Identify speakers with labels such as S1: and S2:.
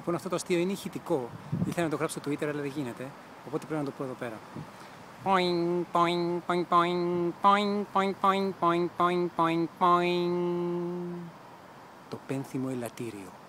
S1: Λοιπόν, αυτό το αστείο είναι ηχητικό. Ήθελα να το γράψω στο Twitter, αλλά δεν γίνεται. Οπότε πρέπει να το πω εδώ πέρα. Poing, poing, poing, poing, poing, poing, poing, poing, poing, poing, poing. Το πένθυμο ελαττήριο.